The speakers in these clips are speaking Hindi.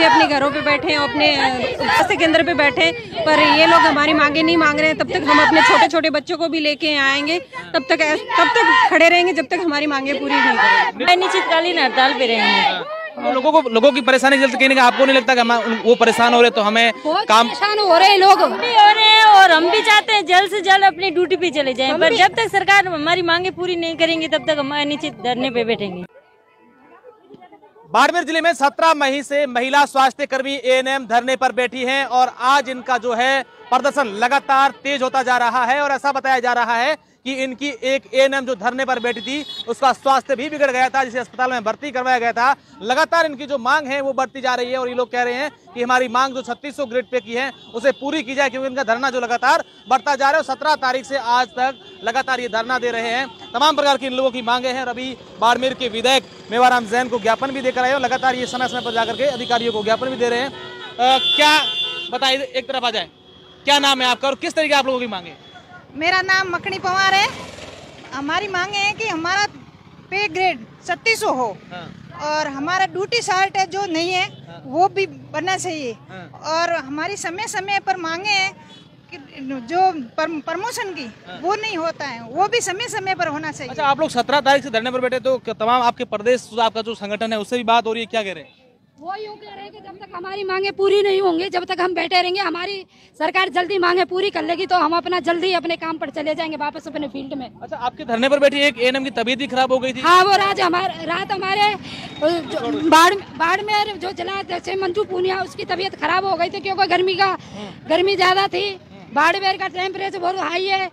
भी अपने घरों पे बैठे हैं, अपने स्वास्थ्य केंद्र पे बैठे, पर ये लोग हमारी मांगे नहीं मांग रहे हैं। तब तक हम अपने छोटे छोटे बच्चों को भी लेके आएंगे, तब तक खड़े रहेंगे जब तक हमारी मांगे पूरी नहीं करेंगे। अनिश्चितकालीन हड़ताल पे रहेंगे। लोगों की परेशानी जल्द कहीं ना, आपको नहीं लगता कि वो परेशान हो रहे तो हमें काम परेशान हो रहे हैं लोग, भी हो रहे हैं और हम भी चाहते हैं जल्द से जल्द अपनी ड्यूटी पे चले जाएं, पर जब तक सरकार हमारी मांगे पूरी नहीं करेंगी तब तक हम अनिश्चित धरने पे बैठेंगे। बाड़मेर जिले में 17 मई से महिला स्वास्थ्य कर्मी एएनएम धरने पर बैठी हैं और आज इनका जो है प्रदर्शन लगातार तेज होता जा रहा है और ऐसा बताया जा रहा है कि इनकी एक एएनएम जो धरने पर बैठी थी उसका स्वास्थ्य भी बिगड़ गया था, जिसे अस्पताल में भर्ती करवाया गया था। लगातार इनकी जो मांग है वो बढ़ती जा रही है और ये लोग कह रहे हैं कि हमारी मांग जो 3600 ग्रेड पे की है उसे पूरी की जाए, क्योंकि इनका धरना जो लगातार बढ़ता जा रहा है। 17 तारीख से आज तक लगातार ये धरना दे रहे हैं। तमाम प्रकार की इन लोगों की मांगे हैं और अभी बाड़मेर के विधायक मेवाराम जैन को ज्ञापन भी देकर आए और लगातार ये समय समय पर जाकर के अधिकारियों को ज्ञापन भी दे रहे हैं। क्या बताइए, एक तरफ आ जाए, क्या नाम है आपका और किस तरीके आप लोगों की मांगे? मेरा नाम मखनी पवार है। हमारी मांगे है कि हमारा पे ग्रेड 3600 हो और हमारा ड्यूटी चार्ट है जो नहीं है वो भी बनना चाहिए और हमारी समय समय पर मांगे हैं कि जो प्रमोशन की वो नहीं होता है, वो भी समय समय पर होना चाहिए। अच्छा, आप लोग 17 तारीख से धरने पर बैठे तो तमाम आपके प्रदेश आपका जो संगठन है उससे भी बात हो रही है, क्या कह रहे हैं? वो यूँ कह रहे हैं कि जब तक हमारी मांगे पूरी नहीं होंगी, जब तक हम बैठे रहेंगे, हमारी सरकार जल्दी मांगे पूरी कर लेगी तो हम अपना जल्दी अपने काम पर चले जाएंगे वापस अपने फील्ड में। अच्छा, आपके धरने पर बैठी एक एएनएम की तबीयत ही खराब हो गई थी? हाँ, वो रात हमारे बाड़मेर जो जिला अध्यक्ष मंजू पूनिया उसकी तबीयत खराब हो गई थी क्योंकि गर्मी ज्यादा थी। बाड़मेर का टेम्परेचर बहुत हाई है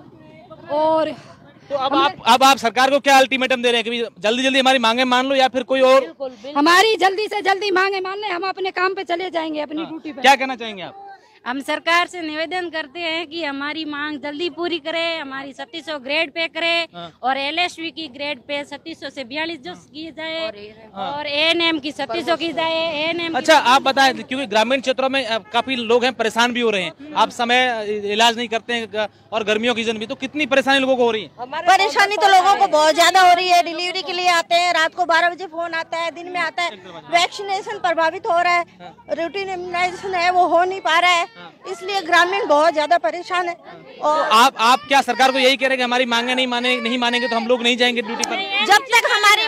और तो अब आप सरकार को क्या अल्टीमेटम दे रहे हैं कि जल्दी जल्दी हमारी मांगे मान लो या फिर कोई और? हमारी जल्दी से जल्दी मांगे मान ले, हम अपने काम पे चले जाएंगे अपनी ड्यूटी पे। क्या कहना चाहेंगे आप? हम सरकार से निवेदन करते हैं कि हमारी मांग जल्दी पूरी करे, हमारी 3600 ग्रेड पे करे और एलएसवी की ग्रेड पे 3600 से 42 जो की जाए और एएनएम की 3600 की जाए। एएनएम अच्छा, आप बताएं, क्योंकि ग्रामीण क्षेत्रों में काफी लोग हैं परेशान भी हो रहे हैं, आप समय इलाज नहीं करते हैं और गर्मियों की सीजन भी, तो कितनी परेशानी लोगों को हो रही है? परेशानी तो लोगों को बहुत ज्यादा हो रही है। डिलीवरी के लिए आते हैं, रात को 12 बजे फोन आता है, दिन में आता है। वैक्सीनेशन प्रभावित हो रहा है, रूटीन इम्यूनाइजेशन है वो हो नहीं पा रहा है, इसलिए ग्रामीण बहुत ज्यादा परेशान है। और तो आप क्या सरकार को यही कह रहे हैं कि हमारी मांगे नहीं मानेंगे तो हम लोग नहीं जाएंगे ड्यूटी पर? जब तक हमारी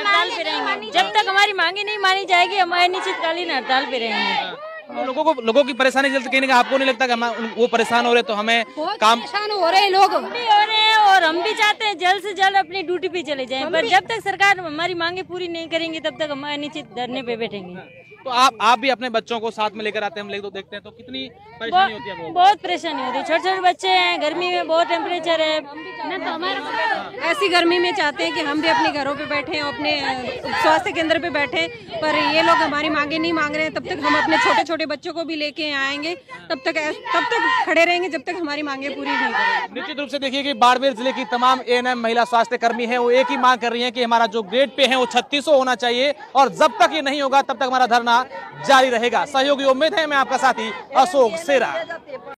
मांगे नहीं मानी जाएगी हम अनिश्चितकालीन हड़ताल पे रहेंगे। लोगों की परेशानी जल्द कहीं ना, आपको नहीं लगता कि वो परेशान हो रहे तो हमें काम परेशान हो रहे हैं लोग, भी हो रहे हैं और हम भी चाहते हैं जल्द से जल्द अपनी ड्यूटी पे चले जाएं, पर जब तक सरकार हमारी मांगे पूरी नहीं करेंगी तब तक हम अनिश्चित धरने पे बैठेंगे। तो आप भी अपने बच्चों को साथ में लेकर आते हैं, हम लोग देखते हैं तो कितनी परेशानी होती है? बहुत परेशानी होती है, छोटे छोटे बच्चे हैं, गर्मी में बहुत टेम्परेचर है ना, तो हमारे ऐसी गर्मी में चाहते हैं कि हम भी अपने घरों पे बैठे, अपने स्वास्थ्य केंद्र पे बैठे, पर ये लोग हमारी मांगे नहीं मांग रहे हैं। तब तक हम अपने छोटे छोटे बच्चों को भी लेके आएंगे, तब तक खड़े रहेंगे जब तक हमारी मांगे पूरी नहीं करेंगे। निश्चित रूप से देखिए कि बाड़मेर जिले की तमाम एएनएम महिला स्वास्थ्य कर्मी है वो एक ही मांग कर रही है कि हमारा जो ग्रेड पे है वो 3600 होना चाहिए और जब तक ये नहीं होगा तब तक हमारा धरना जारी रहेगा। सहयोगी उम्मीद है, मैं आपका साथी अशोक सेरा।